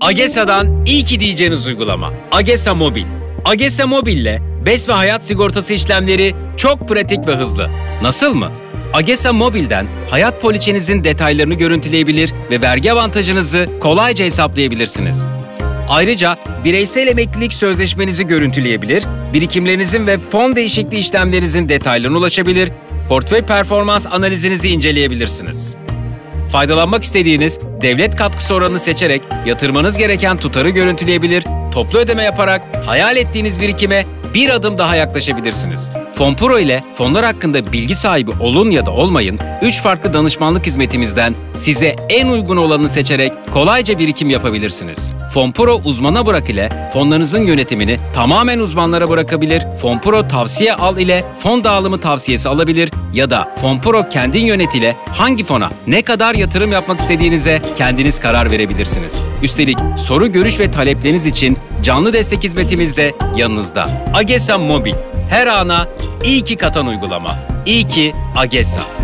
AGESA'dan iyi ki diyeceğiniz uygulama. AGESA Mobil. AGESA Mobil ile BES ve hayat sigortası işlemleri çok pratik ve hızlı. Nasıl mı? AGESA Mobil'den hayat poliçenizin detaylarını görüntüleyebilir ve vergi avantajınızı kolayca hesaplayabilirsiniz. Ayrıca bireysel emeklilik sözleşmenizi görüntüleyebilir, birikimlerinizin ve fon değişikliği işlemlerinizin detaylarına ulaşabilir, portföy performans analizinizi inceleyebilirsiniz. Faydalanmak istediğiniz devlet katkısı oranını seçerek yatırmanız gereken tutarı görüntüleyebilir, toplu ödeme yaparak hayal ettiğiniz birikime bir adım daha yaklaşabilirsiniz. FonPro ile fonlar hakkında bilgi sahibi olun ya da olmayın, 3 farklı danışmanlık hizmetimizden size en uygun olanı seçerek kolayca birikim yapabilirsiniz. FonPro uzmana bırak ile fonlarınızın yönetimini tamamen uzmanlara bırakabilir, FonPro tavsiye al ile fon dağılımı tavsiyesi alabilir ya da FonPro kendin yönet ile hangi fona ne kadar yatırım yapmak istediğinize kendiniz karar verebilirsiniz. Üstelik soru, görüş ve talepleriniz için canlı destek hizmetimiz de yanınızda. AGESA Mobil. Her ana iyi ki katan uygulama. İyi ki AGESA.